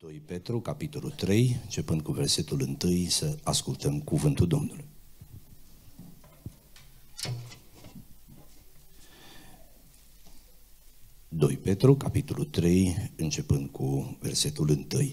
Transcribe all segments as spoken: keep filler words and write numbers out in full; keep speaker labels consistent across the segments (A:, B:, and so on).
A: doi Petru, capitolul trei, începând cu versetul unu, să ascultăm cuvântul Domnului. doi Petru, capitolul trei, începând cu versetul unu.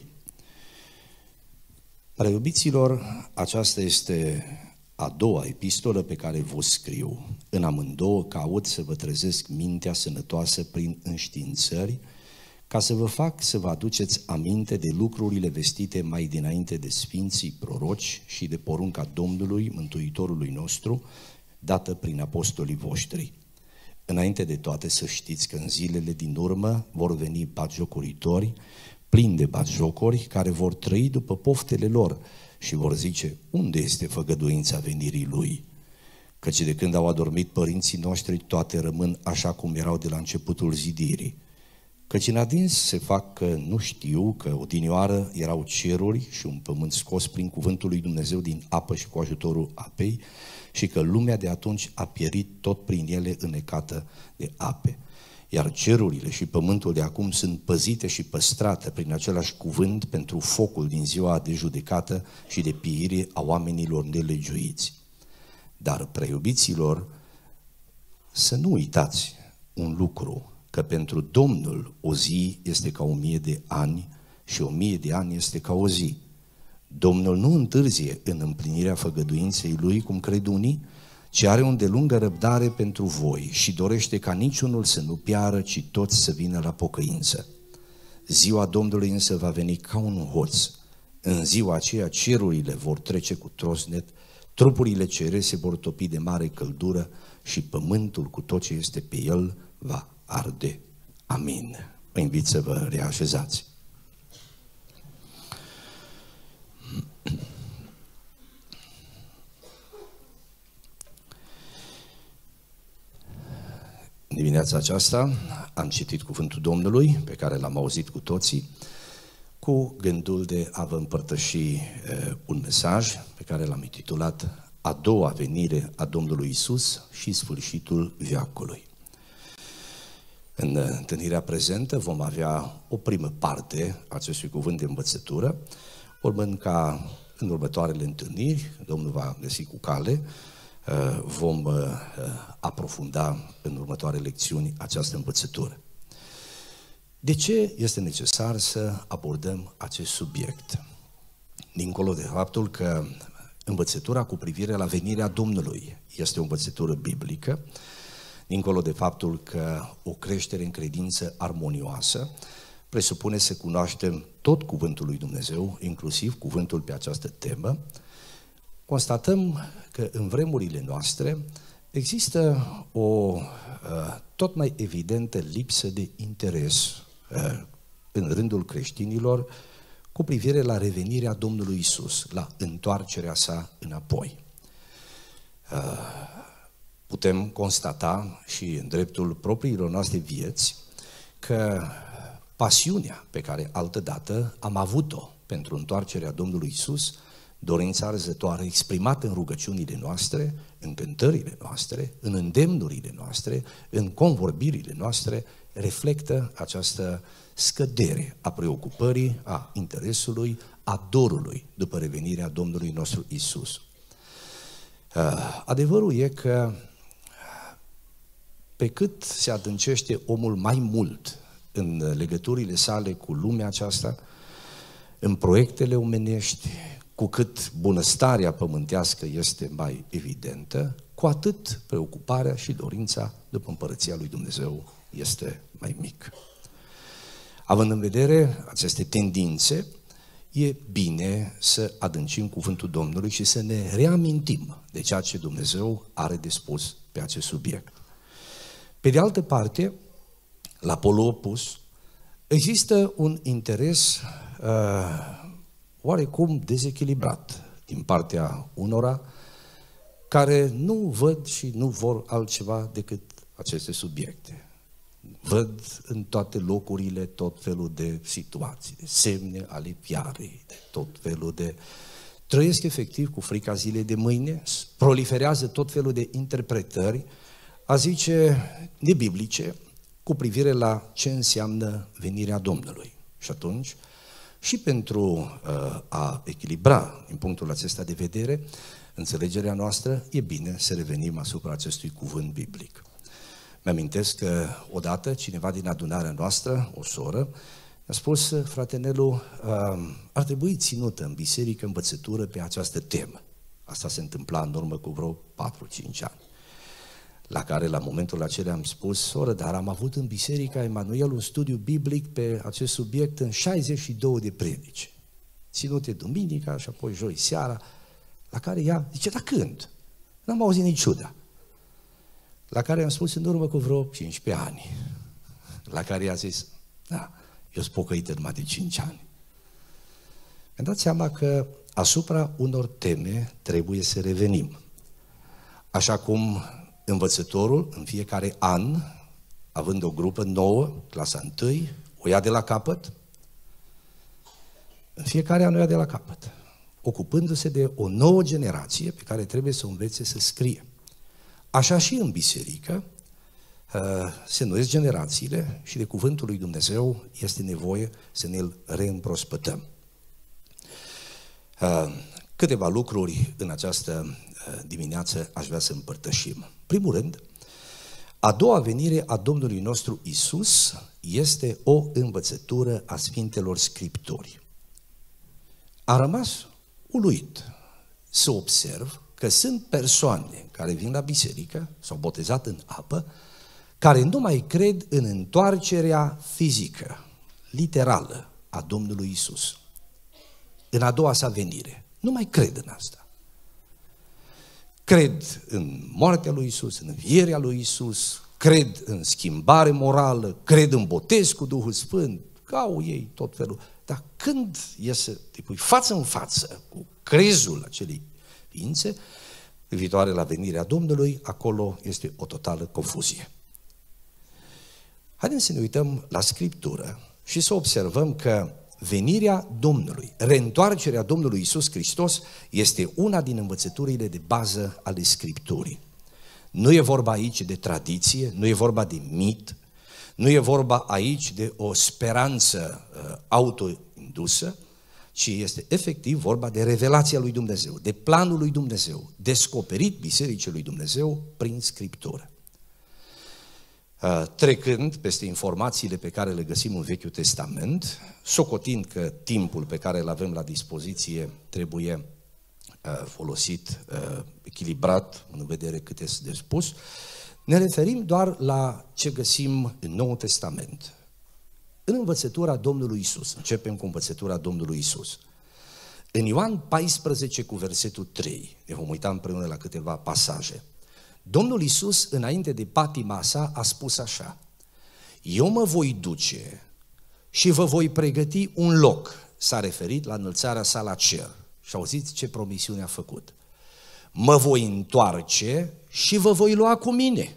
A: Preiubiților, aceasta este a doua epistolă pe care vă scriu. În amândouă caut să vă trezesc mintea sănătoasă prin înștiințări, ca să vă fac să vă aduceți aminte de lucrurile vestite mai dinainte de sfinții proroci și de porunca Domnului, Mântuitorului nostru, dată prin apostolii voștri. Înainte de toate să știți că în zilele din urmă vor veni batjocoritori, plini de batjocori, care vor trăi după poftele lor și vor zice: unde este făgăduința venirii Lui? Căci de când au adormit părinții noștri, toate rămân așa cum erau de la începutul zidirii. Căci în adins se fac că nu știu că odinioară erau ceruri și un pământ scos prin cuvântul lui Dumnezeu din apă și cu ajutorul apei, și că lumea de atunci a pierit tot prin ele înecată de ape. Iar cerurile și pământul de acum sunt păzite și păstrate prin același cuvânt pentru focul din ziua de judecată și de piire a oamenilor nelegiuiți. Dar, preiubiților, să nu uitați un lucru, că pentru Domnul o zi este ca o mie de ani și o mie de ani este ca o zi. Domnul nu întârzie în împlinirea făgăduinței Lui, cum cred unii, ci are o îndelungă răbdare pentru voi și dorește ca niciunul să nu piară, ci toți să vină la pocăință. Ziua Domnului însă va veni ca un hoț. În ziua aceea cerurile vor trece cu trosnet, trupurile cerese vor topi de mare căldură și pământul cu tot ce este pe el va arde. Amin. Vă invit să vă reașezați. Dimineața aceasta am citit cuvântul Domnului, pe care l-am auzit cu toții, cu gândul de a vă împărtăși uh, un mesaj pe care l-am intitulat A doua venire a Domnului Isus și sfârșitul veacului. În întâlnirea prezentă vom avea o primă parte a acestui cuvânt de învățătură, urmând ca în următoarele întâlniri, Domnul va găsi cu cale, vom aprofunda în următoarele lecțiuni această învățătură. De ce este necesar să abordăm acest subiect? Dincolo de faptul că învățătura cu privire la venirea Domnului este o învățătură biblică, dincolo de faptul că o creștere în credință armonioasă presupune să cunoaștem tot cuvântul lui Dumnezeu, inclusiv cuvântul pe această temă, constatăm că în vremurile noastre există o uh, tot mai evidentă lipsă de interes uh, în rândul creștinilor cu privire la revenirea Domnului Isus, la întoarcerea sa înapoi. Uh, putem constata și în dreptul propriilor noastre vieți că pasiunea pe care altădată am avut-o pentru întoarcerea Domnului Isus, dorința arzătoare exprimată în rugăciunile noastre, în cântările noastre, în îndemnurile noastre, în convorbirile noastre, reflectă această scădere a preocupării, a interesului, a dorului după revenirea Domnului nostru Isus. Adevărul e că pe cât se adâncește omul mai mult în legăturile sale cu lumea aceasta, în proiectele omenești, cu cât bunăstarea pământească este mai evidentă, cu atât preocuparea și dorința după împărăția lui Dumnezeu este mai mică. Având în vedere aceste tendințe, e bine să adâncim cuvântul Domnului și să ne reamintim de ceea ce Dumnezeu are de spus pe acest subiect. Pe de altă parte, la polul opus, există un interes uh, oarecum dezechilibrat din partea unora care nu văd și nu vor altceva decât aceste subiecte. Văd în toate locurile tot felul de situații, de semne ale fiarei, de tot felul de... Trăiesc efectiv cu frica zilei de mâine, proliferează tot felul de interpretări, a zice, nebiblice, cu privire la ce înseamnă venirea Domnului. Și atunci și pentru uh, a echilibra, din punctul acesta de vedere, înțelegerea noastră, e bine să revenim asupra acestui cuvânt biblic. Mi-amintesc că odată cineva din adunarea noastră, o soră, a spus, frate Nelu, uh, ar trebui ținută în biserică învățătură pe această temă. Asta se întâmpla în urmă cu vreo patru-cinci ani. La care la momentul acela am spus, soră, dar am avut în Biserica Emanuel un studiu biblic pe acest subiect în șaizeci și două de predici, ținute duminica și apoi joi seara, la care ea zice, dar când? N-am auzit niciuna. La care am spus în urmă cu vreo cincisprezece ani, la care ea a zis, da, eu sunt pocăit în numai de cinci ani. Mi-am dat seama că asupra unor teme trebuie să revenim. Așa cum învățătorul în fiecare an, având o grupă nouă, clasa întâi, o ia de la capăt, în fiecare an o ia de la capăt, ocupându-se de o nouă generație pe care trebuie să o învețe să scrie. Așa și în biserică se înnoiesc generațiile și de cuvântul lui Dumnezeu este nevoie să ne-l reîmprospătăm. Câteva lucruri în această dimineață aș vrea să împărtășim. Primul rând, a doua venire a Domnului nostru Isus este o învățătură a Sfintelor Scripturi. A rămas uluit să observ că sunt persoane care vin la biserică, s-au botezat în apă, care nu mai cred în întoarcerea fizică, literală, a Domnului Isus, în a doua sa venire. Nu mai cred în asta. Cred în moartea lui Isus, în învierea lui Isus, cred în schimbare morală, cred în botez cu Duhul Sfânt, că au ei tot felul. Dar când e să te pui față în față cu crezul acelei ființe, privitoare la venirea Domnului, acolo este o totală confuzie. Haideți să ne uităm la Scriptură și să observăm că venirea Domnului, reîntoarcerea Domnului Iisus Hristos este una din învățăturile de bază ale Scripturii. Nu e vorba aici de tradiție, nu e vorba de mit, nu e vorba aici de o speranță uh, autoindusă, ci este efectiv vorba de revelația lui Dumnezeu, de planul lui Dumnezeu, descoperit Bisericii lui Dumnezeu prin Scriptură. Trecând peste informațiile pe care le găsim în Vechiul Testament, socotind că timpul pe care îl avem la dispoziție trebuie folosit, echilibrat, în vedere cât este de spus, ne referim doar la ce găsim în Noul Testament. În învățătura Domnului Isus, începem cu învățătura Domnului Isus. În Ioan paisprezece cu versetul trei, ne vom uita împreună la câteva pasaje. Domnul Iisus, înainte de patima sa, a spus așa: eu mă voi duce și vă voi pregăti un loc. S-a referit la înălțarea sa la cer. Și auziți ce promisiune a făcut. Mă voi întoarce și vă voi lua cu mine.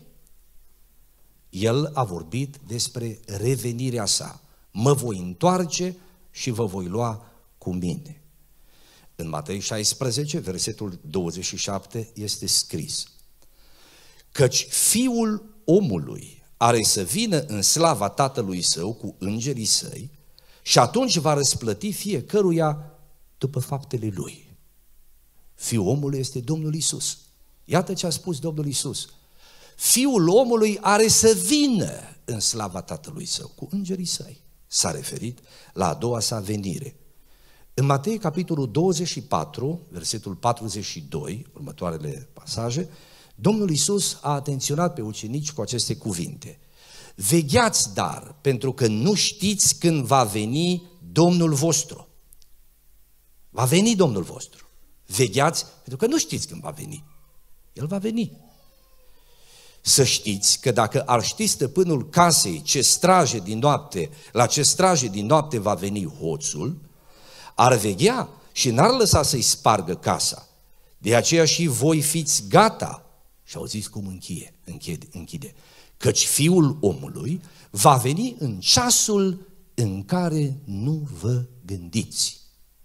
A: El a vorbit despre revenirea sa. Mă voi întoarce și vă voi lua cu mine. În Matei șaisprezece, versetul douăzeci și șapte, este scris: căci Fiul omului are să vină în slava Tatălui Său cu îngerii Săi și atunci va răsplăti fiecăruia după faptele Lui. Fiul omului este Domnul Iisus. Iată ce a spus Domnul Iisus. Fiul omului are să vină în slava Tatălui Său cu îngerii Săi. S-a referit la a doua sa venire. În Matei, capitolul douăzeci și patru, versetul patruzeci și doi, următoarele pasaje, Domnul Iisus a atenționat pe ucenici cu aceste cuvinte: vegheați dar, pentru că nu știți când va veni Domnul vostru. Va veni Domnul vostru. Vegheați, pentru că nu știți când va veni. El va veni. Să știți că dacă ar ști stăpânul casei ce straje din noapte, la ce straje din noapte va veni hoțul, ar veghea și n-ar lăsa să-i spargă casa. De aceea și voi fiți gata. Și auziți cum încheie, închide, închide. Căci Fiul omului va veni în ceasul în care nu vă gândiți.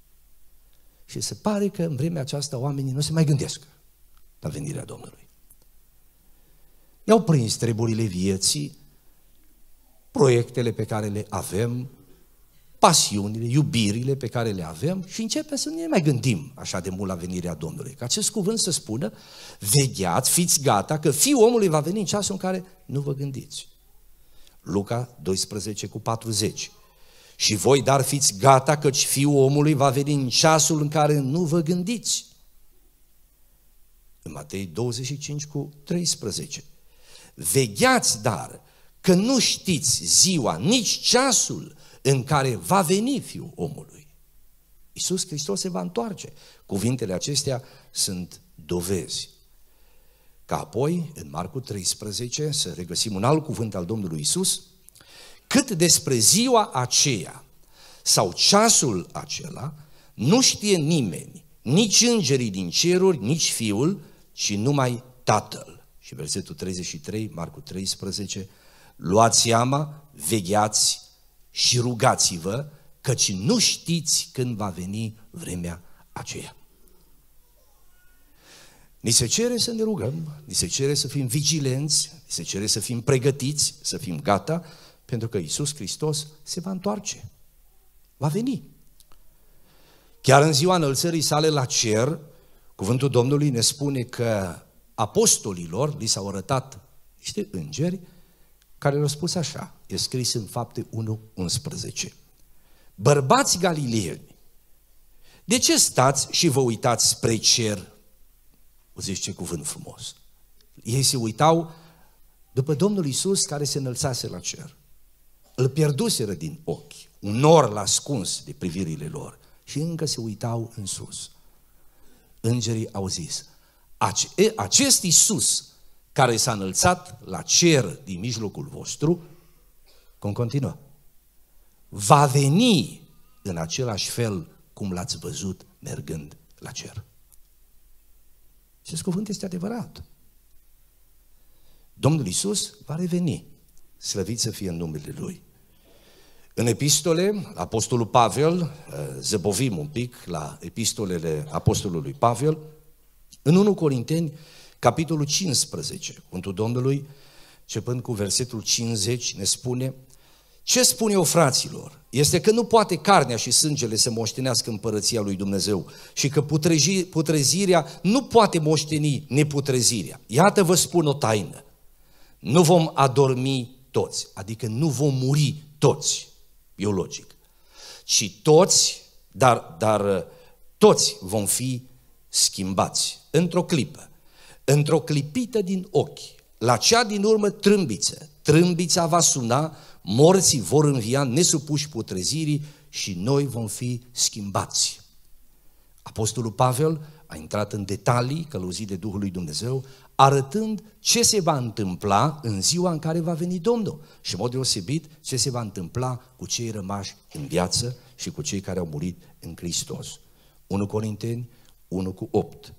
A: Și se pare că în vremea aceasta oamenii nu se mai gândesc la venirea Domnului. I-au prins treburile vieții, proiectele pe care le avem, pasiunile, iubirile pe care le avem și începem să nu ne mai gândim așa de mult la venirea Domnului. Că acest cuvânt să spună, vegheați, fiți gata, că Fiul omului va veni în ceasul în care nu vă gândiți. Luca doisprezece cu patruzeci. Și voi dar fiți gata, căci Fiul omului va veni în ceasul în care nu vă gândiți. În Matei douăzeci și cinci cu treisprezece. Vegheați dar, că nu știți ziua, nici ceasul în care va veni Fiul omului. Iisus Hristos se va întoarce. Cuvintele acestea sunt dovezi. Ca apoi, în Marcu treisprezece, să regăsim un alt cuvânt al Domnului Iisus, cât despre ziua aceea sau ceasul acela, nu știe nimeni, nici îngerii din ceruri, nici Fiul, ci numai Tatăl. Și versetul treizeci și trei, Marcu treisprezece, luați seama, vegheați și rugați-vă, căci nu știți când va veni vremea aceea. Ni se cere să ne rugăm, ni se cere să fim vigilenți, ni se cere să fim pregătiți, să fim gata, pentru că Iisus Hristos se va întoarce, va veni. Chiar în ziua înălțării sale la cer, cuvântul Domnului ne spune că apostolilor li s-au arătat niște îngeri care le-au spus așa, e scris în Fapte unu unsprezece. Bărbați galileeni, de ce stați și vă uitați spre cer? O zici ce cuvânt frumos. Ei se uitau după Domnul Iisus care se înălțase la cer. Îl pierduseră din ochi, un nor l-a ascuns de privirile lor și încă se uitau în sus. Îngerii au zis, acest Iisus care s-a înălțat la cer din mijlocul vostru, cum continuă, va veni în același fel cum l-ați văzut mergând la cer. Acest cuvânt este adevărat. Domnul Iisus va reveni, slăvit să fie în numele Lui. În epistole, Apostolul Pavel, zăbovim un pic la epistolele Apostolului Pavel, în întâi Corinteni, capitolul cincisprezece, cuvântul Domnului, începând cu versetul cincizeci, ne spune, ce spun eu, fraților, este că nu poate carnea și sângele să moștenească împărăția lui Dumnezeu și că putrezirea nu poate moșteni neputrezirea. Iată vă spun o taină, nu vom adormi toți, adică nu vom muri toți, biologic, ci toți, dar, dar toți vom fi schimbați într-o clipă, într-o clipită din ochi, la cea din urmă trâmbiță, trâmbița va suna, morții vor învia nesupuși putrezirii și noi vom fi schimbați. Apostolul Pavel a intrat în detalii, călăuzit de Duhul lui Dumnezeu, arătând ce se va întâmpla în ziua în care va veni Domnul și, în mod deosebit, ce se va întâmpla cu cei rămași în viață și cu cei care au murit în Hristos. întâi Corinteni unu cu opt.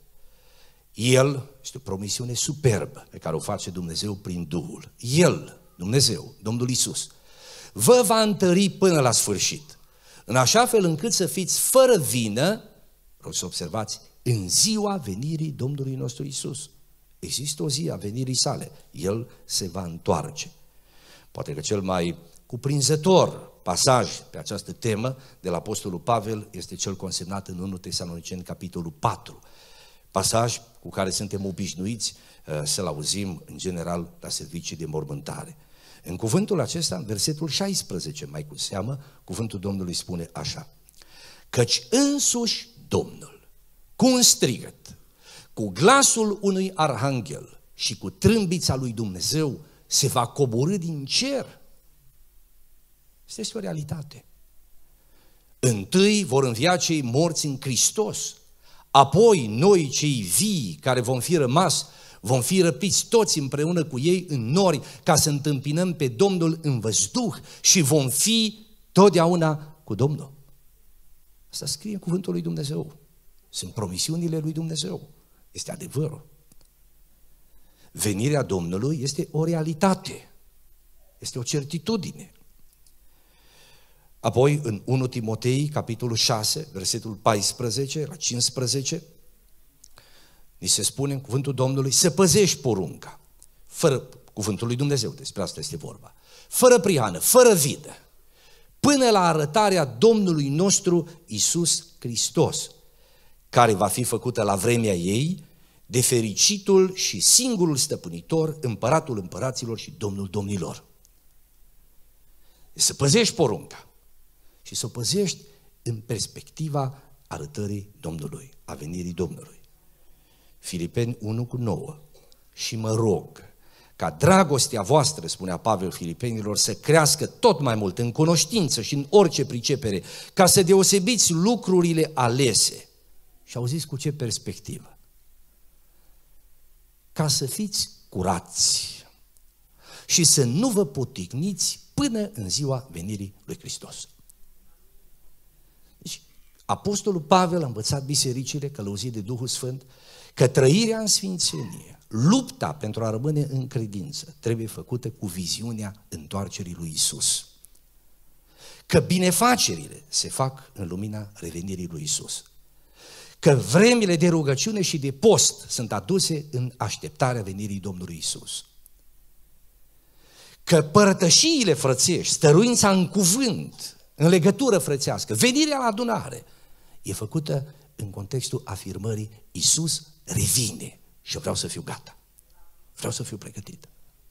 A: El este o promisiune superbă pe care o face Dumnezeu prin Duhul. El, Dumnezeu, Domnul Iisus, vă va întări până la sfârșit, în așa fel încât să fiți fără vină, vreau să observați, în ziua venirii Domnului nostru Iisus. Există o zi a venirii sale, El se va întoarce. Poate că cel mai cuprinzător pasaj pe această temă de la Apostolul Pavel este cel consemnat în întâi Tesaloniceni, capitolul patru. Pasaj cu care suntem obișnuiți să-l auzim în general la servicii de mormântare. În cuvântul acesta, în versetul șaisprezece, mai cu seamă, cuvântul Domnului spune așa, căci însuși Domnul, cu un strigăt, cu glasul unui arhanghel și cu trâmbița lui Dumnezeu, se va coborî din cer. Este o realitate. Întâi vor învia cei morți în Hristos, apoi noi cei vii care vom fi rămas, vom fi răpiți toți împreună cu ei în nori ca să întâmpinăm pe Domnul în văzduh și vom fi totdeauna cu Domnul. Asta scrie în cuvântul lui Dumnezeu. Sunt promisiunile lui Dumnezeu. Este adevărul. Venirea Domnului este o realitate. Este o certitudine. Apoi, în întâi Timotei, capitolul șase, versetul paisprezece la cincisprezece, ni se spune în cuvântul Domnului să păzești porunca, fără cuvântul lui Dumnezeu, despre asta este vorba, fără prihană, fără vidă, până la arătarea Domnului nostru Iisus Hristos, care va fi făcută la vremea ei de fericitul și singurul stăpânitor, împăratul împăraților și Domnul domnilor. Deci să păzești porunca și să o păzești în perspectiva arătării Domnului, a venirii Domnului. Filipeni unu cu nouă. Și mă rog ca dragostea voastră, spunea Pavel Filipenilor, să crească tot mai mult în cunoștință și în orice pricepere, ca să deosebiți lucrurile alese. Și auziți cu ce perspectivă? Ca să fiți curați și să nu vă poticniți până în ziua venirii lui Hristos. Deci, Apostolul Pavel a învățat bisericile, călăuzit de Duhul Sfânt, că trăirea în sfințenie, lupta pentru a rămâne în credință, trebuie făcută cu viziunea întoarcerii lui Isus. Că binefacerile se fac în lumina revenirii lui Isus. Că vremile de rugăciune și de post sunt aduse în așteptarea venirii Domnului Isus. Că părătășiile frățești, stăruința în cuvânt, în legătură frățească, venirea la adunare, e făcută în contextul afirmării Isus revine și eu vreau să fiu gata. Vreau să fiu pregătit.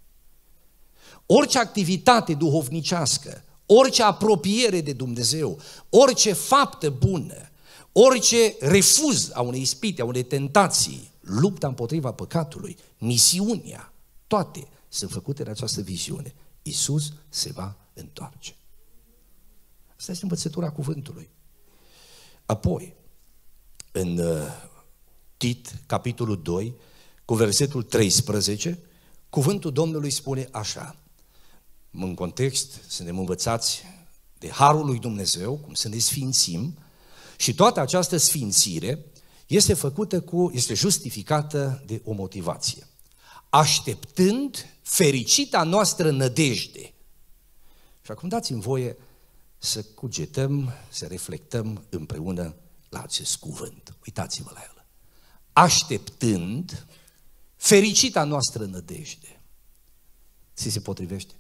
A: Orice activitate duhovnicească, orice apropiere de Dumnezeu, orice faptă bună, orice refuz a unei ispite, a unei tentații, lupta împotriva păcatului, misiunea, toate sunt făcute în această viziune. Iisus se va întoarce. Asta este învățătura cuvântului. Apoi, în Tit, capitolul doi, cu versetul treisprezece, cuvântul Domnului spune așa, în context suntem învățați de harul lui Dumnezeu, cum să ne sfințim, și toată această sfințire este făcută cu, este justificată de o motivație. Așteptând fericita noastră nădejde. Și acum dați-mi voie să cugetăm, să reflectăm împreună la acest cuvânt. Uitați-vă la el. Așteptând fericita noastră nădejde. Ți se potrivește?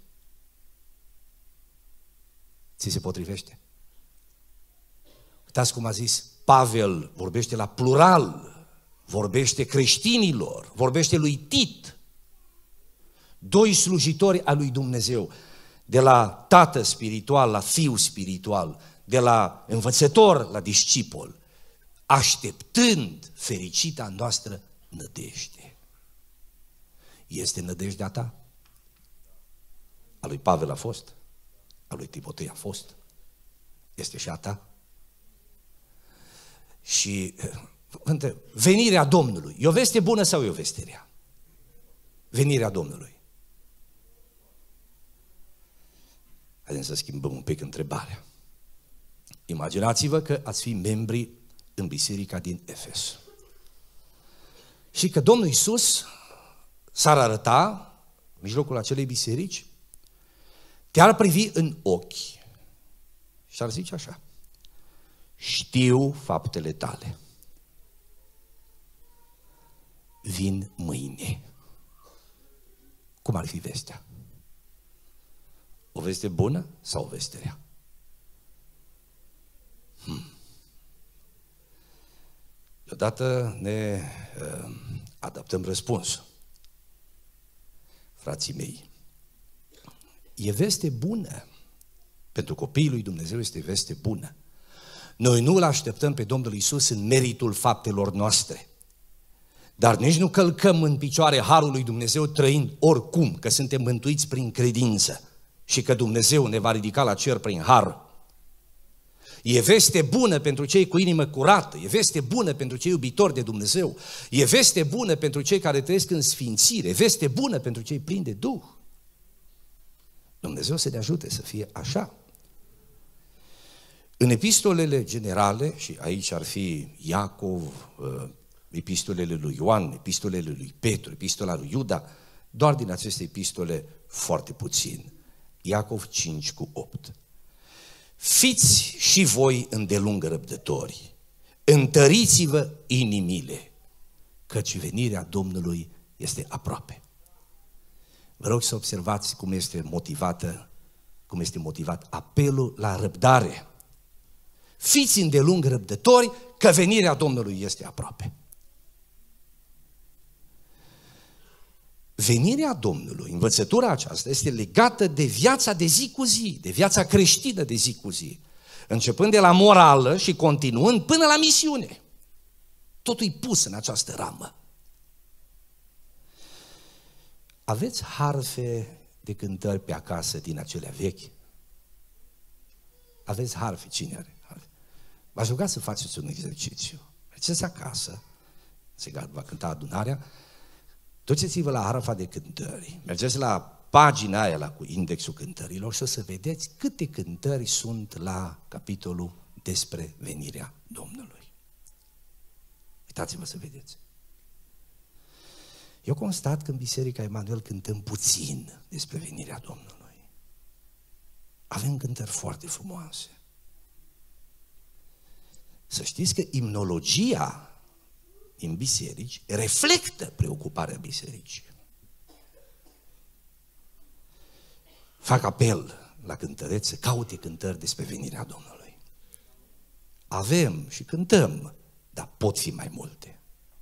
A: Ți se potrivește? Uitați cum a zis Pavel, vorbește la plural, vorbește creștinilor, vorbește lui Tit, doi slujitori al lui Dumnezeu, de la tată spiritual la fiu spiritual, de la învățător la discipol, așteptând fericita noastră nădejde. Este nădejdea ta? A lui Pavel a fost, a lui Timotei a fost, este și a ta? Și întreb, venirea Domnului, e o veste bună sau e o veste rea? Venirea Domnului. Haideți să schimbăm un pic întrebarea. Imaginați-vă că ați fi membri în biserica din Efes. Și că Domnul Iisus s-ar arăta în mijlocul acelei biserici, te-ar privi în ochi și ar zice așa: știu faptele tale, vin mâine. Cum ar fi vestea? O veste bună sau o veste rea? Hmm. Deodată ne uh, adaptăm răspunsul. Frații mei, e veste bună. Pentru copiii lui Dumnezeu este veste bună. Noi nu îl așteptăm pe Domnul Iisus în meritul faptelor noastre, dar nici nu călcăm în picioare harul lui Dumnezeu trăind oricum că suntem mântuiți prin credință și că Dumnezeu ne va ridica la cer prin har. E veste bună pentru cei cu inimă curată, e veste bună pentru cei iubitori de Dumnezeu, e veste bună pentru cei care trăiesc în sfințire, e veste bună pentru cei plini de Duh. Dumnezeu să ne ajute să fie așa. În epistolele generale, și aici ar fi Iacov, epistolele lui Ioan, epistolele lui Petru, epistola lui Iuda, doar din aceste epistole foarte puțin. Iacov cinci cu opt. Fiți și voi îndelung răbdători, întăriți-vă inimile, căci venirea Domnului este aproape. Vă rog să observați cum este motivată cum este motivat apelul la răbdare. Fiți îndelung răbdători, că venirea Domnului este aproape. Venirea Domnului, învățătura aceasta, este legată de viața de zi cu zi, de viața creștină de zi cu zi, începând de la morală și continuând până la misiune. Totul e pus în această ramă. Aveți harfe de cântări pe acasă din acelea vechi? Aveți harfe? Cine are harfe? V-aș ruga să faceți un exercițiu. Mergeți acasă, se va cânta adunarea, duceți-vă la harfa de cântări, mergeți la pagina aia la cu indexul cântărilor și o să vedeți câte cântări sunt la capitolul despre venirea Domnului. Uitați-vă să vedeți. Eu constat că în Biserica Emanuel cântăm puțin despre venirea Domnului. Avem cântări foarte frumoase. Să știți că imnologia în biserici reflectă preocuparea bisericii. Fac apel la cântăreți să caute cântări despre venirea Domnului. Avem și cântăm, dar pot fi mai multe.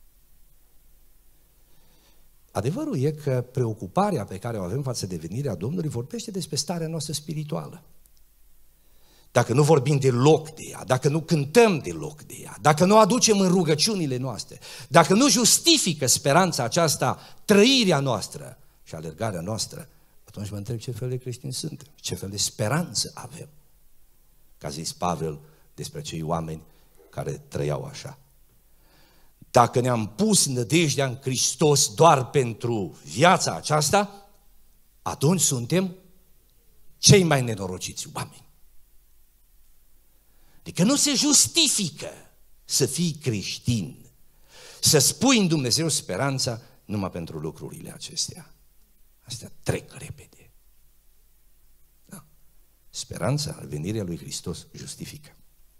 A: Adevărul e că preocuparea pe care o avem față de venirea Domnului vorbește despre starea noastră spirituală. Dacă nu vorbim deloc de ea, dacă nu cântăm deloc de ea, dacă nu aducem în rugăciunile noastre, dacă nu justifică speranța aceasta trăirea noastră și alergarea noastră, atunci mă întreb ce fel de creștini suntem, ce fel de speranță avem. Ca zis Pavel despre cei oameni care trăiau așa. Dacă ne-am pus nădejdea în Hristos doar pentru viața aceasta, atunci suntem cei mai nenorociți oameni. Adică nu se justifică să fii creștin, să spui în Dumnezeu speranța numai pentru lucrurile acestea. Astea trec repede. Da. Speranța, venirea lui Hristos justifică.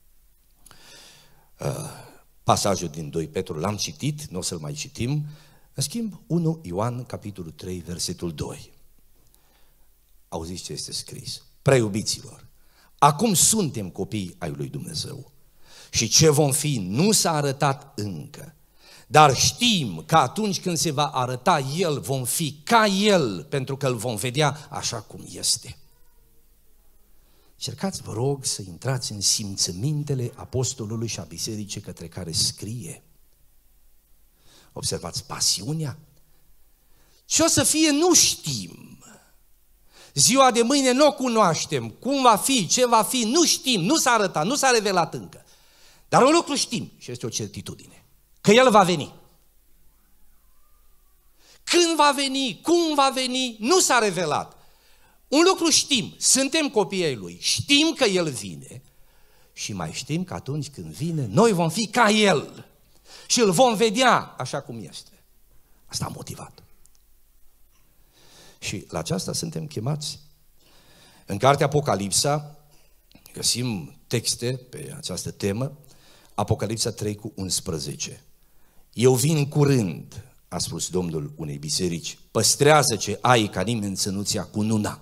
A: Uh, pasajul din doi Petru l-am citit, nu o să-l mai citim. În schimb, unu Ioan, capitolul trei, versetul doi. Auziți ce este scris? Prea iubiților, acum suntem copii ai lui Dumnezeu și ce vom fi nu s-a arătat încă, dar știm că atunci când se va arăta El, vom fi ca El, pentru că îl vom vedea așa cum este. Cercați, vă rog, să intrați în simțămintele apostolului și a bisericii către care scrie. Observați pasiunea. Ce o să fie nu știm. Ziua de mâine nu o cunoaștem. Cum va fi, ce va fi, nu știm, nu s-a arătat, nu s-a revelat încă. Dar un lucru știm și este o certitudine, că El va veni. Când va veni, cum va veni, nu s-a revelat. Un lucru știm, suntem copiii ai Lui, știm că El vine și mai știm că atunci când vine, noi vom fi ca El și îl vom vedea așa cum este. Asta a motivat. Și la aceasta suntem chemați. În cartea Apocalipsa găsim texte pe această temă, Apocalipsa trei cu unsprezece. Eu vin curând, a spus Domnul unei biserici, păstrează ce ai ca nimeni să nu-ți ia cununa.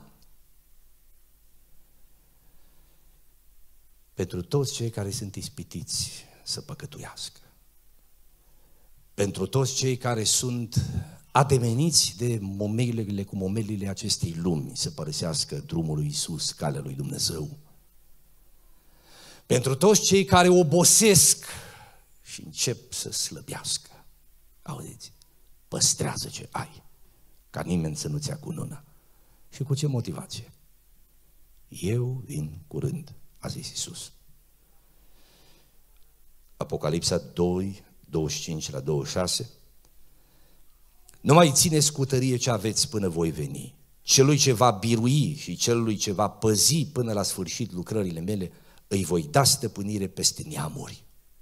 A: Pentru toți cei care sunt ispitiți să păcătuiască, pentru toți cei care sunt ademeniți de momelile cu momelile acestei lumi, să părăsească drumul lui Iisus, calea lui Dumnezeu, pentru toți cei care obosesc și încep să slăbească, auziți, păstrează ce ai, ca nimeni să nu-ți ia cununa. Și cu ce motivație? Eu vin curând, a zis Iisus. Apocalipsa doi, douăzeci și cinci la douăzeci și șase. Nu mai țineți cu tărie ce aveți până voi veni. Celui ce va birui și celui ce va păzi până la sfârșit lucrările mele, îi voi da stăpânire peste neamuri.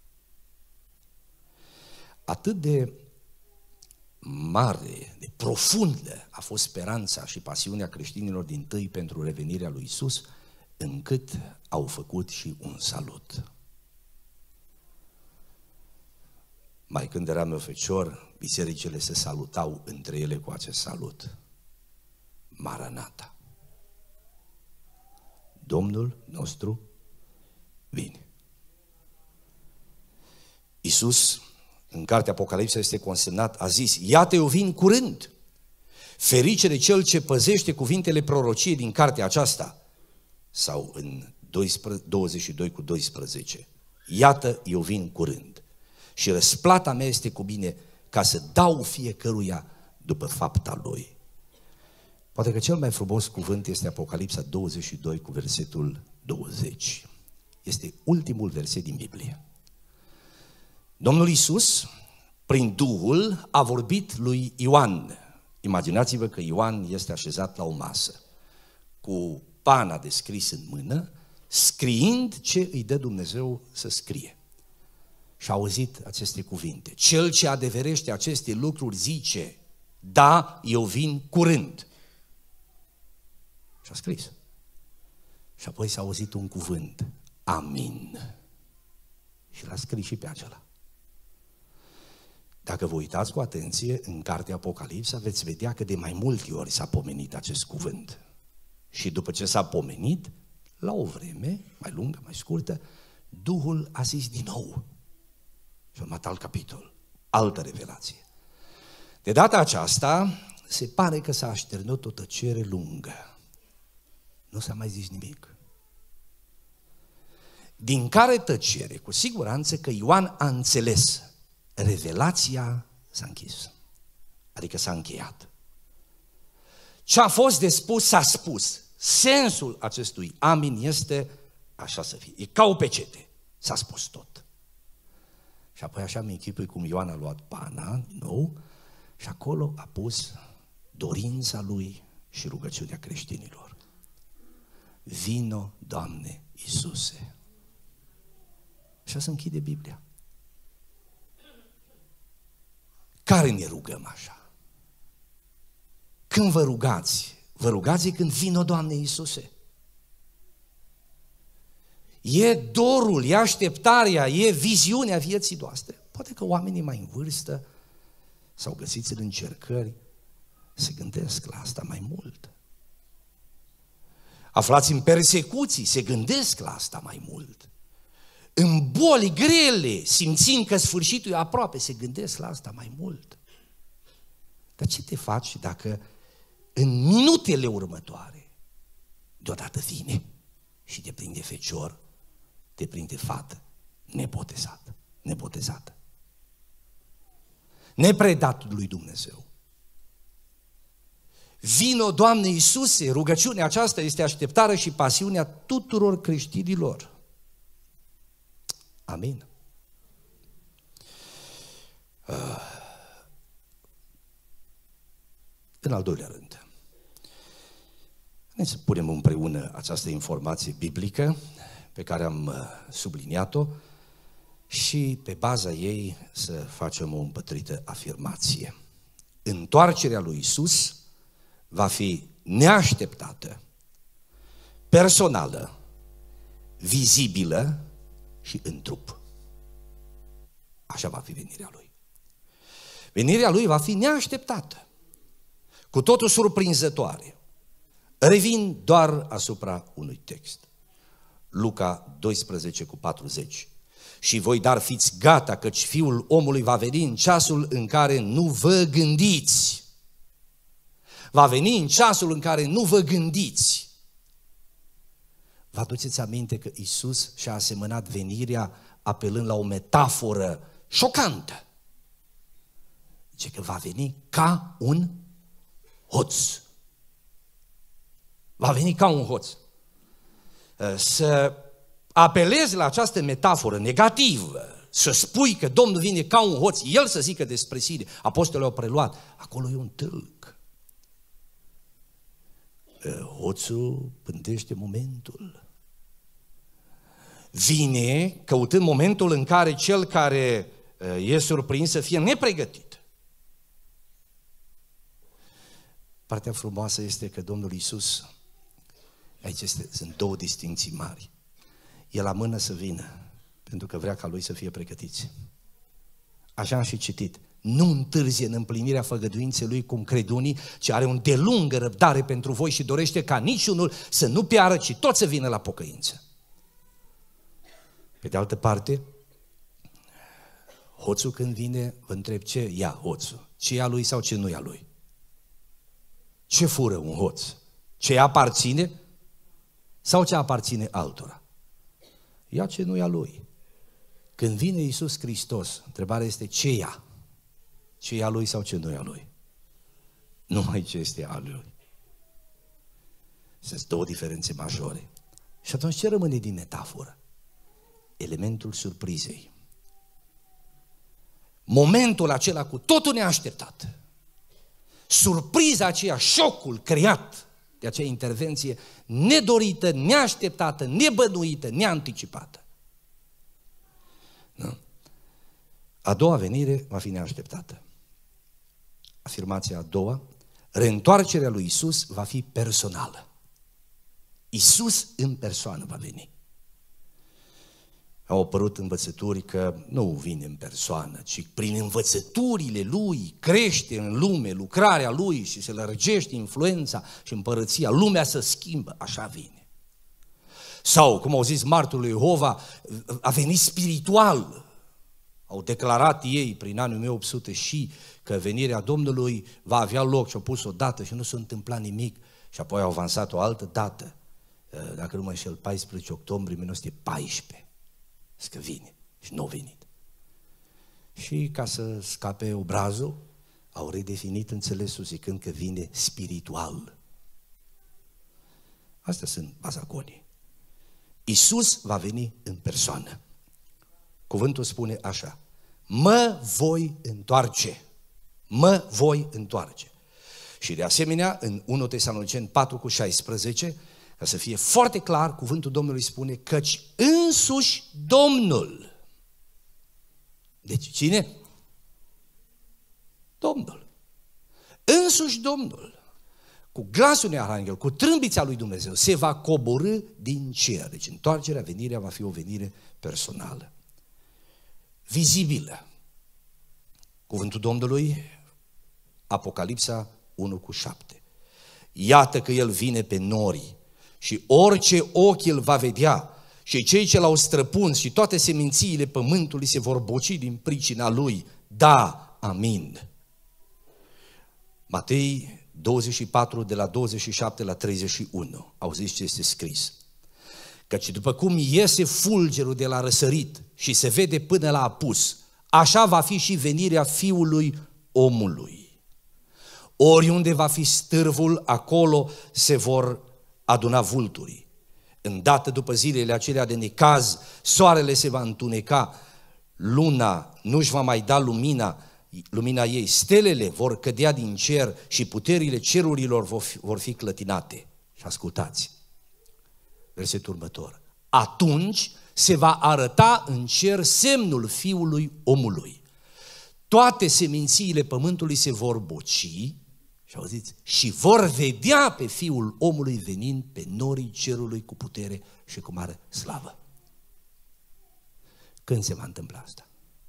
A: Atât de mare, de profundă a fost speranța și pasiunea creștinilor dintâi pentru revenirea lui Iisus, încât au făcut și un salut. Mai când eram eu fecior, bisericile se salutau între ele cu acest salut. Maranata. Domnul nostru vine. Iisus, în cartea Apocalipsa este consemnat, a zis, iată eu vin curând. Ferice de cel ce păzește cuvintele prorociei din cartea aceasta. Sau în douăzeci și doi cu doisprezece. Iată eu vin curând. Și răsplata mea este cu mine ca să dau fiecăruia după fapta lui. Poate că cel mai frumos cuvânt este Apocalipsa douăzeci și doi cu versetul douăzeci. Este ultimul verset din Biblie. Domnul Iisus, prin Duhul, a vorbit lui Ioan. Imaginați-vă că Ioan este așezat la o masă, cu pana de scris în mână, scriind ce îi dă Dumnezeu să scrie. Și a auzit aceste cuvinte. Cel ce adeverește aceste lucruri zice, da, eu vin curând. Și a scris. Și apoi s-a auzit un cuvânt, amin. Și l-a scris și pe acela. Dacă vă uitați cu atenție în cartea Apocalipsa, veți vedea că de mai multe ori s-a pomenit acest cuvânt. Și după ce s-a pomenit, la o vreme, mai lungă, mai scurtă, Duhul a zis din nou. Și a urmat alt capitol, altă revelație. De data aceasta, se pare că s-a așternut o tăcere lungă. Nu s-a mai zis nimic. Din care tăcere, cu siguranță că Ioan a înțeles, revelația s-a închis. Adică s-a încheiat. Ce a fost de spus, s-a spus. Sensul acestui amin este așa să fie. E ca o pecete. S-a spus tot. Și apoi așa mi închipui cum Ioan a luat pana, nou, și acolo a pus dorința lui și rugăciunea creștinilor. Vino, Doamne Iisuse. Și se închide Biblia. Care ne rugăm așa? Când vă rugați, vă rugați când vino, Doamne Iisuse. E dorul, e așteptarea, e viziunea vieții noastre. Poate că oamenii mai în vârstă sau găsiți în încercări se gândesc la asta mai mult. Aflați în persecuții, se gândesc la asta mai mult. În boli grele, simțind că sfârșitul e aproape, se gândesc la asta mai mult. Dar ce te faci dacă în minutele următoare deodată vine și te prinde fecior, te prinde fată nebotezată, nebotezată, nepredat lui Dumnezeu? Vino, Doamne Iisuse, rugăciunea aceasta este așteptarea și pasiunea tuturor creștinilor. Amin. Uh, în al doilea rând, hai să punem împreună această informație biblică pe care am subliniat-o și pe baza ei să facem o împătrită afirmație. Întoarcerea lui Iisus va fi neașteptată, personală, vizibilă și în trup. Așa va fi venirea Lui. Venirea Lui va fi neașteptată, cu totul surprinzătoare. Revin doar asupra unui text. Luca doisprezece cu patruzeci. Și voi dar fiți gata, căci Fiul omului va veni în ceasul în care nu vă gândiți. Va veni în ceasul în care nu vă gândiți. Vă aduceți aminte că Iisus și-a asemănat venirea apelând la o metaforă șocantă. Zice că va veni ca un hoț. Va veni ca un hoț. Să apelezi la această metaforă negativă, să spui că Domnul vine ca un hoț, El să zică despre sine, apostolii au preluat, acolo e un tâlc. Hoțul pândește momentul. Vine căutând momentul în care cel care e surprins să fie nepregătit. Partea frumoasă este că Domnul Iisus, aici este, sunt două distincții mari. El amână să vină, pentru că vrea ca Lui să fie pregătiți. Așa am și citit. nu întârzie în împlinirea făgăduinței Lui cum cred unii, ci are un de lungă răbdare pentru voi și dorește ca niciunul să nu piară, ci tot să vină la pocăință. Pe de altă parte, hoțul când vine, vă întreb ce ia hoțul, ce ia lui sau ce nu ia lui? Ce fură un hoț? Ce aparține sau ce aparține altora? Ia ce nu ia lui. Când vine Iisus Hristos, întrebarea este ce ia? Ce ia lui sau ce nu ia lui? Numai ce este al lui. Sunt două diferențe majore. Și atunci ce rămâne din metaforă? Elementul surprizei. Momentul acela cu totul neașteptat. Surpriza aceea, șocul creat de acea intervenție nedorită, neașteptată, nebănuită, neanticipată. Nu? A doua venire va fi neașteptată. Afirmația a doua, reîntoarcerea lui Iisus va fi personală. Iisus în persoană va veni. Au apărut învățături că nu vine în persoană, ci prin învățăturile Lui crește în lume lucrarea Lui și se lărgește influența și împărăția, lumea se schimbă, așa vine. Sau, cum au zis martorul lui Jehova, a venit spiritual. Au declarat ei prin anul o mie opt sute și că venirea Domnului va avea loc și au pus o dată și nu s-a întâmplat nimic și apoi au avansat o altă dată, dacă nu mă înșel, paisprezece octombrie o mie nouă sute paisprezece. Că vine și nu a venit. Și ca să scape obrazul, au redefinit înțelesul zicând că vine spiritual. Astea sunt bazaconii. Iisus va veni în persoană. Cuvântul spune așa: mă voi întoarce. Mă voi întoarce. Și de asemenea, în unu Tesaloniceni patru cu șaisprezece, ca să fie foarte clar, cuvântul Domnului spune căci însuși Domnul. Deci cine? Domnul. Însuși Domnul, cu glasul unui arhanghel, cu trâmbița lui Dumnezeu, se va coborî din cer. Deci întoarcerea, venirea va fi o venire personală. Vizibilă. Cuvântul Domnului, Apocalipsa unu cu șapte. Iată că El vine pe nori și orice ochi îl va vedea și cei ce l-au străpuns și toate semințiile pământului se vor boci din pricina lui. Da, amin. Matei douăzeci și patru, de la douăzeci și șapte la treizeci și unu. Auziți ce este scris? Căci după cum iese fulgerul de la răsărit și se vede până la apus, așa va fi și venirea Fiului omului. Oriunde va fi stârvul, acolo se vor aduna vulturii. Îndată după zilele acelea de necaz, soarele se va întuneca, luna nu-și va mai da lumina, lumina ei, stelele vor cădea din cer și puterile cerurilor vor fi, vor fi clătinate. Și ascultați, versetul următor. Atunci se va arăta în cer semnul Fiului omului. Toate semințiile pământului se vor boci, și auziți, și vor vedea pe Fiul omului venind pe norii cerului cu putere și cu mare slavă. Când se va întâmpla asta?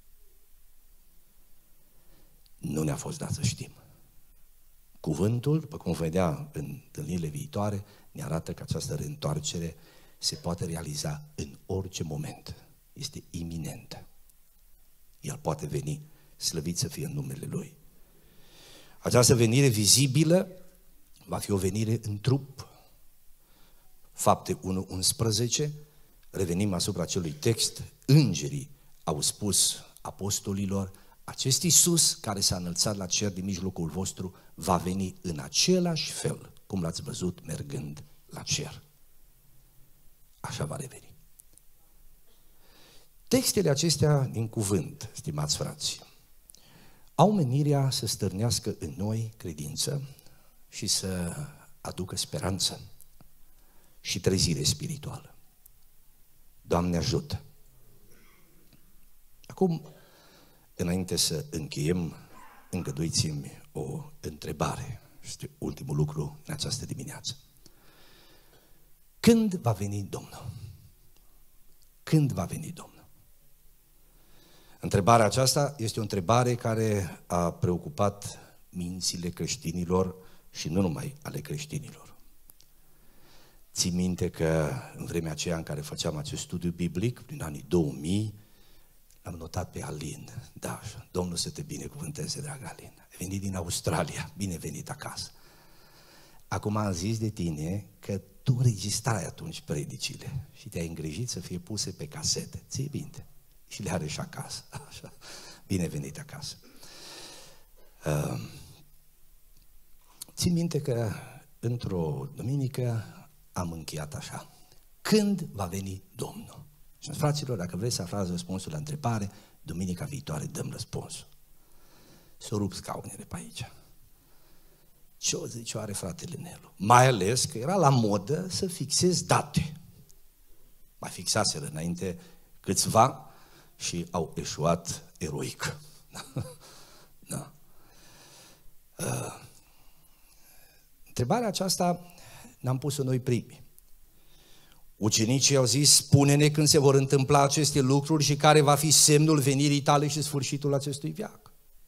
A: Nu ne-a fost dat să știm. Cuvântul, după cum vedea în întâlnirile viitoare, ne arată că această reîntoarcere se poate realiza în orice moment. Este iminentă. El poate veni, slăvit să fie în numele Lui. Această venire vizibilă va fi o venire în trup. Fapte unu unsprezece, revenim asupra acelui text, îngerii au spus apostolilor, acest Iisus care s-a înălțat la cer din mijlocul vostru va veni în același fel cum l-ați văzut mergând la cer. Așa va reveni. Textele acestea din cuvânt, stimați frați, au menirea să stârnească în noi credință și să aducă speranță și trezire spirituală. Doamne ajută! Acum, înainte să încheiem, îngăduiți-mi o întrebare. Este ultimul lucru în această dimineață. Când va veni Domnul? Când va veni Domnul? Întrebarea aceasta este o întrebare care a preocupat mințile creștinilor și nu numai ale creștinilor. Ții minte că în vremea aceea în care făceam acest studiu biblic, prin anii două mii, l-am notat pe Alin. Da, Domnul să te binecuvânteze, dragă Alin. Ai venit din Australia, bine venit acasă. Acum am zis de tine că tu înregistrai atunci predicile și te-ai îngrijit să fie puse pe casete. Ții minte? Și le are și acasă. Așa. Bine venit acasă. Uh, țin minte că într-o duminică am încheiat așa. Când va veni Domnul? Și fraților, dacă vreți să aflați răspunsul la întrebare, duminica viitoare dăm răspunsul. S-o rup scaunele pe aici. Ce o zice oare fratele Nelu? Mai ales că era la modă să fixezi date. Mai fixaseră înainte câțiva și au eșuat eroic. Da. Uh, întrebarea aceasta ne-am pus-o noi primi. Ucenicii au zis, spune-ne când se vor întâmpla aceste lucruri și care va fi semnul venirii tale și sfârșitul acestui veac.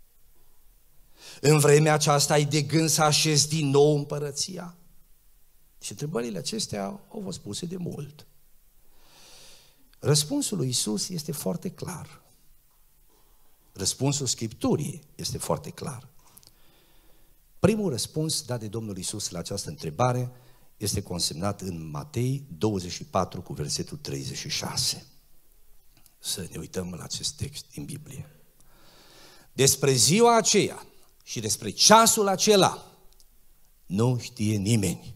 A: În vremea aceasta ai de gând să așezi din nou împărăția? Și întrebările acestea au fost puse de mult. Răspunsul lui Iisus este foarte clar. Răspunsul Scripturii este foarte clar. Primul răspuns dat de Domnul Iisus la această întrebare este consemnat în Matei douăzeci și patru cu versetul treizeci și șase. Să ne uităm la acest text din Biblie. Despre ziua aceea și despre ceasul acela nu știe nimeni.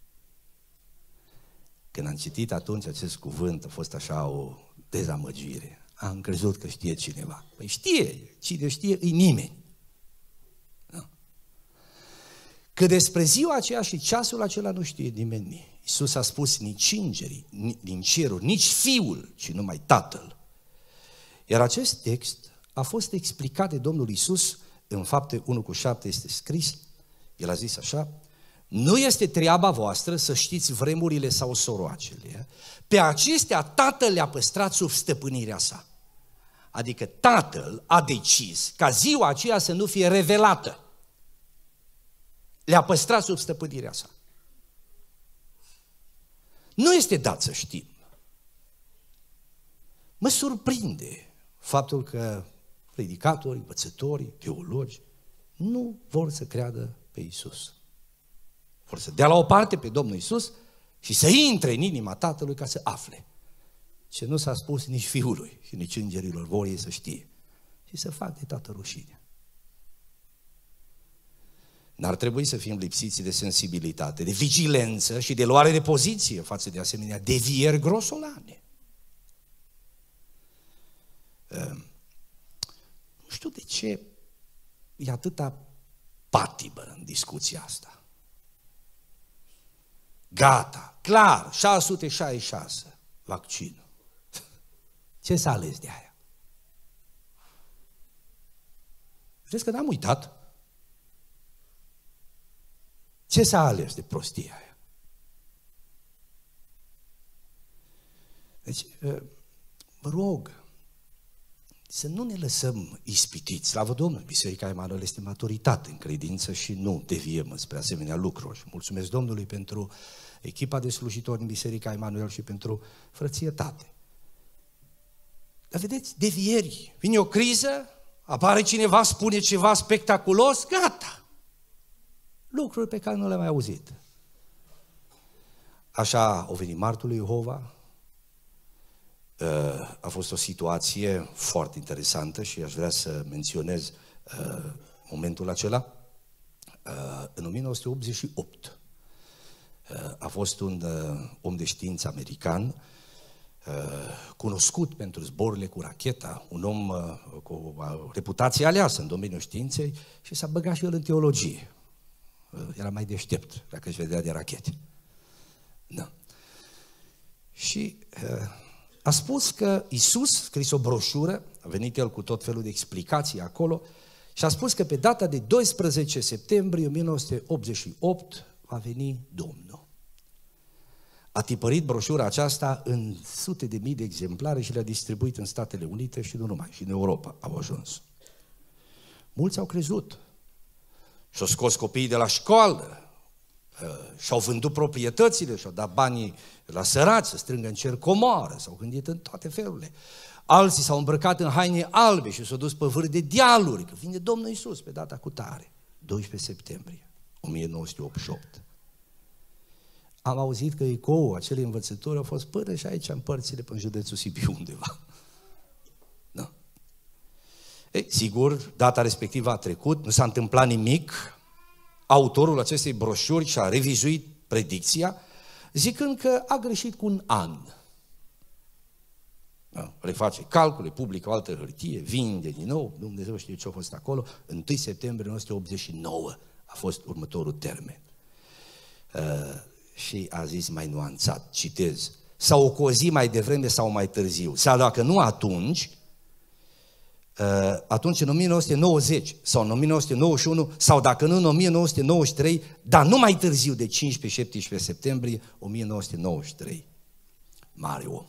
A: Când am citit atunci acest cuvânt, a fost așa o dezamăgire. Am crezut că știe cineva. Păi știe, cine știe, e nimeni. Da. Că despre ziua aceea și ceasul acela nu știe nimeni. Iisus a spus nici îngerii, din ceruri, nici Fiul, ci numai Tatăl. Iar acest text a fost explicat de Domnul Iisus în Fapte unu cu șapte este scris, el a zis așa, nu este treaba voastră să știți vremurile sau soroacele, pe acestea Tatăl le-a păstrat sub stăpânirea sa. Adică Tatăl a decis ca ziua aceea să nu fie revelată. Le-a păstrat sub stăpânirea sa. Nu este dat să știm. Mă surprinde faptul că predicatorii, învățătorii, teologi nu vor să creadă pe Iisus. Vor să dea la o parte pe Domnul Iisus și să intre în inima Tatălui ca să afle ce nu s-a spus nici Fiului și nici îngerilor, vor ei să știe și să fac de toată rușinea. N-ar trebui să fim lipsiți de sensibilitate, de vigilență și de luare de poziție față de asemenea devieri grosolane. Nu știu de ce e atâta patibă în discuția asta. Gata, clar, șase sute șaizeci și șase, vaccinul. Ce s-a ales de aia? Vedeți că n-am uitat. Ce s-a ales de prostia aia? Deci, vă rog, să nu ne lăsăm ispitiți. Slavă Domnului, Biserica Emanuel este maturitate în credință și nu deviem spre asemenea lucruri. Mulțumesc Domnului pentru echipa de slujitori în Biserica Emanuel și pentru frățietate. Dar vedeți, devieri, vine o criză, apare cineva, spune ceva spectaculos, gata! Lucruri pe care nu le-am mai auzit. Așa au venit martul lui Jehova. A fost o situație foarte interesantă și aș vrea să menționez uh, momentul acela. Uh, în o mie nouă sute optzeci și opt uh, a fost un uh, om de știință american, uh, cunoscut pentru zborurile cu racheta, un om uh, cu o reputație aleasă în domeniul științei și s-a băgat și el în teologie. Uh, era mai deștept dacă își vedea de rachete. Da. Și... Uh, a spus că Iisus, scris o broșură, a venit el cu tot felul de explicații acolo și a spus că pe data de doisprezece septembrie o mie nouă sute optzeci și opt va veni Domnul. a tipărit broșura aceasta în sute de mii de exemplare și le-a distribuit în Statele Unite și nu numai, și în Europa au ajuns. Mulți au crezut și-au scos copiii de la școală, și-au vândut proprietățile, și-au dat banii la sărați să strângă în cer comoară, s-au gândit în toate felurile. Alții s-au îmbrăcat în haine albe și s-au dus pe vârf de dealuri, că vine Domnul Iisus pe data cu tare, doisprezece septembrie o mie nouă sute optzeci și opt. Am auzit că ecoul acelei învățături a fost până și aici în părțile, până în județul Sibiu undeva. Da. Ei, sigur, data respectivă a trecut, nu s-a întâmplat nimic. Autorul acestei broșuri și-a revizuit predicția, zicând că a greșit cu un an. Da, reface calcule, publică o altă hârtie, vinde din nou, Dumnezeu știe ce a fost acolo, întâi septembrie o mie nouă sute optzeci și nouă a fost următorul termen. Uh, și a zis mai nuanțat, citez, sau o cu o zi mai devreme sau mai târziu, sau dacă nu atunci, uh, atunci în o mie nouă sute nouăzeci sau în o mie nouă sute nouăzeci și unu, sau dacă nu în o mie nouă sute nouăzeci și trei, dar nu mai târziu de cincisprezece șaptesprezece septembrie o mie nouă sute nouăzeci și trei. Mare om.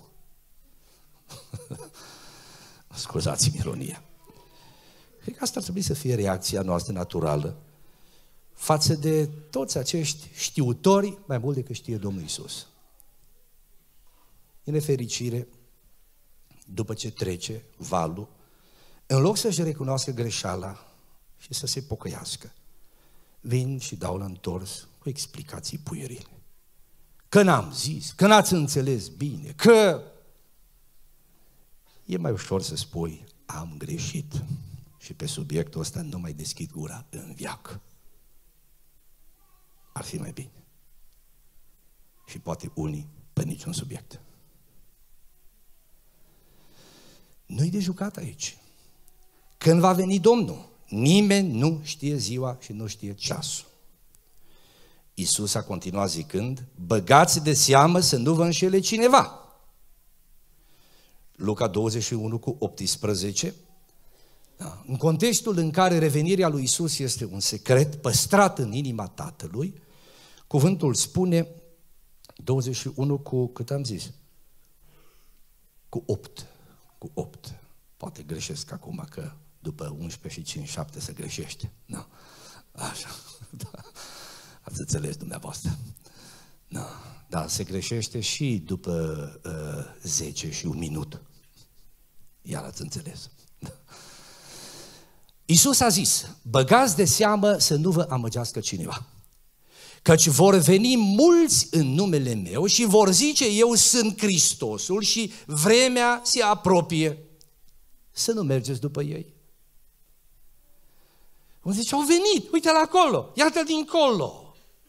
A: Scuzați-mi ironia. Cred că asta ar trebui să fie reacția noastră naturală față de toți acești știutori, mai mult decât știe Domnul Iisus. În nefericire, după ce trece valul, în loc să-și recunoască greșeala și să se pocăiască, vin și dau la întors cu explicații puierile. Că n-am zis, că n-ați înțeles bine, că... E mai ușor să spui, am greșit și pe subiectul ăsta nu mai deschid gura în veac. Ar fi mai bine. Și poate unii pe niciun subiect. Nu-i de jucat aici. Când va veni Domnul, nimeni nu știe ziua și nu știe ceasul. Iisus a continuat zicând, băgați de seamă să nu vă înșele cineva. Luca douăzeci și unu cu optsprezece, da. În contextul în care revenirea lui Iisus este un secret păstrat în inima Tatălui, cuvântul spune, douăzeci și unu cu, cât am zis? Cu opt, cu opt. Poate greșesc acum, că după unsprezece și cinci, șapte se greșește. Da. Așa, da. Ați înțeles dumneavoastră. Da. Da, se greșește și după uh, zece și un minut. Iar ați înțeles. Da. Iisus a zis, băgați de seamă să nu vă amăgească cineva. Căci vor veni mulți în numele meu și vor zice, eu sunt Hristosul și vremea se apropie. Să nu mergeți după ei. Cum zice, au venit, uite-l acolo, iată-l dincolo.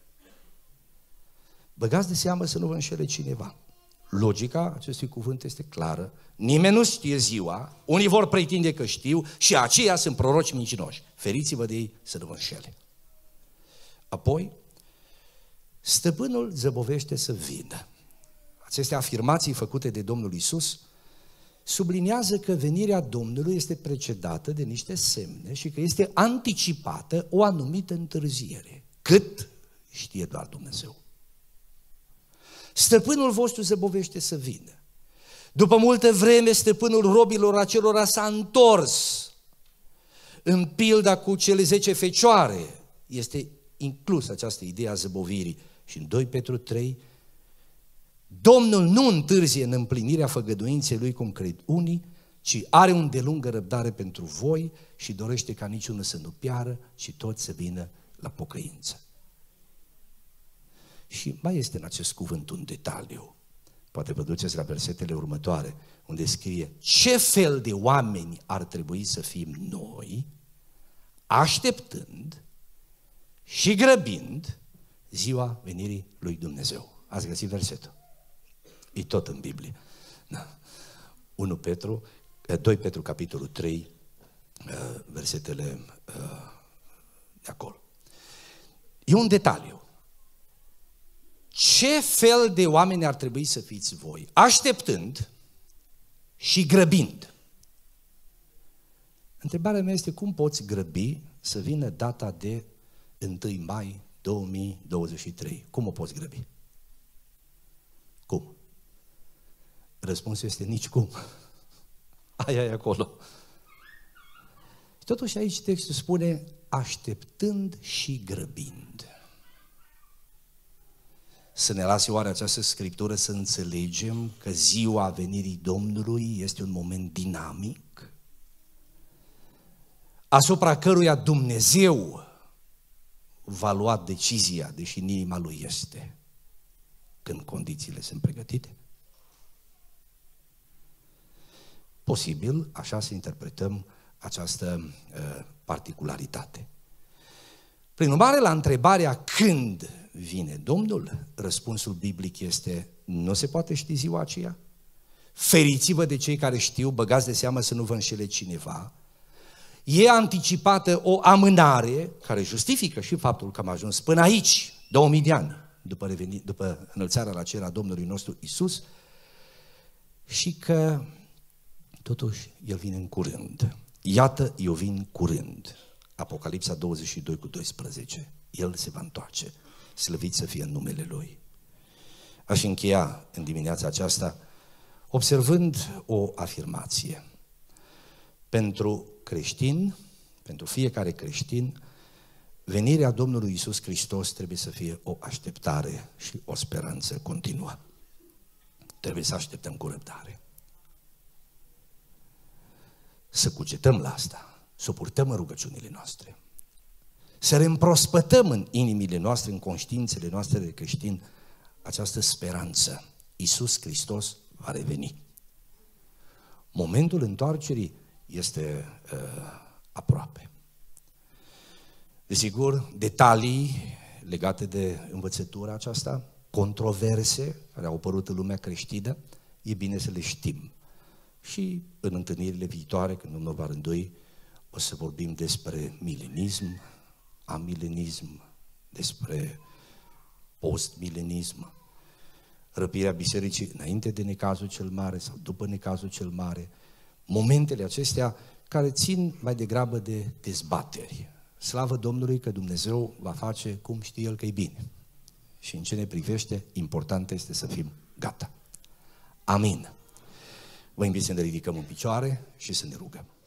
A: Băgați de seamă să nu vă înșele cineva. Logica acestui cuvânt este clară. Nimeni nu știe ziua, unii vor pretinde că știu și aceia sunt proroci mincinoși. Feriți-vă de ei să nu vă înșele. Apoi, stăpânul zăbovește să vină. Aceste afirmații făcute de Domnul Iisus subliniază că venirea Domnului este precedată de niște semne și că este anticipată o anumită întârziere. Cât știe doar Dumnezeu. Stăpânul vostru zăbovește să vină. După multă vreme, stăpânul robilor acelora s-a întors. În pilda cu cele zece fecioare este inclusă această idee a zăbovirii. Și în doi Petru trei, Domnul nu întârzie în împlinirea făgăduinței Lui cum cred unii, ci are un delungă răbdare pentru voi și dorește ca niciunul să nu piară, ci toți să vină la pocăință. Și mai este în acest cuvânt un detaliu. Poate vă duceți la versetele următoare, unde scrie ce fel de oameni ar trebui să fim noi, așteptând și grăbind ziua venirii lui Dumnezeu. Ați găsit versetul? E tot în Biblie. Da. unu Petru, doi Petru, capitolul trei, versetele de acolo. E un detaliu. Ce fel de oameni ar trebui să fiți voi? Așteptând și grăbind. Întrebarea mea este cum poți grăbi să vină data de întâi mai două mii douăzeci și trei? Cum o poți grăbi? Răspunsul este nicicum. Aia e acolo. Totuși aici textul spune așteptând și grăbind. Să ne lase oare această scriptură să înțelegem că ziua venirii Domnului este un moment dinamic, asupra căruia Dumnezeu va lua decizia, deși în inima Lui este, când condițiile sunt pregătite? Posibil, așa să interpretăm această uh, particularitate. Prin urmare, la întrebarea când vine Domnul, răspunsul biblic este nu se poate ști ziua aceea. Feriți-vă de cei care știu, băgați de seamă să nu vă înșele cineva. E anticipată o amânare care justifică și faptul că am ajuns până aici, două mii de ani, după, reveni, după înălțarea la cer a Domnului nostru Iisus, și că totuși El vine în curând. Iată, eu vin curând. Apocalipsa douăzeci și doi cu doisprezece. El se va întoarce. Slăvit să fie în numele Lui. Aș încheia în dimineața aceasta observând o afirmație. Pentru creștin, pentru fiecare creștin, venirea Domnului Iisus Hristos trebuie să fie o așteptare și o speranță continuă. Trebuie să așteptăm cu răbdare. Să cugetăm la asta, să purtăm în rugăciunile noastre, să reîmprospătăm în inimile noastre, în conștiințele noastre de creștini, această speranță. Iisus Hristos va reveni. Momentul întoarcerii este uh, aproape. Desigur, detalii legate de învățătura aceasta, controverse care au apărut în lumea creștină, e bine să le știm. Și în întâlnirile viitoare, când Domnul va rândui, o să vorbim despre milenism, amilenism, despre postmilenism, răpirea bisericii înainte de necazul cel mare sau după necazul cel mare, momentele acestea care țin mai degrabă de dezbateri. Slavă Domnului că Dumnezeu va face cum știe El că e bine. Și în ce ne privește, important este să fim gata. Amin. Vă invit să ne ridicăm în picioare și să ne rugăm.